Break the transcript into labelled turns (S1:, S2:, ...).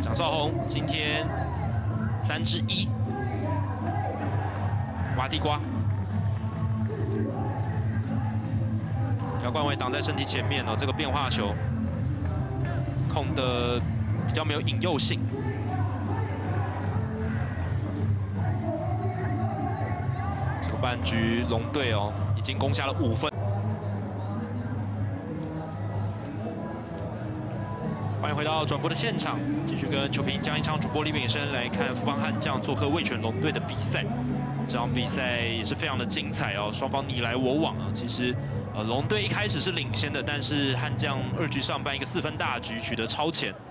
S1: 蒋少红今天3-1，挖地瓜，姚冠伟挡在身体前面哦，这个变化球控的比较没有引诱性。这个半局龙队哦已经攻下了5分。 欢迎回到转播的现场，继续跟球评江一昌主播李炳生来看富邦悍将做客味全龙队的比赛。这场比赛也是非常的精彩哦，双方你来我往啊。其实，龙队一开始是领先的，但是悍将2局上半一个4分大局取得超前，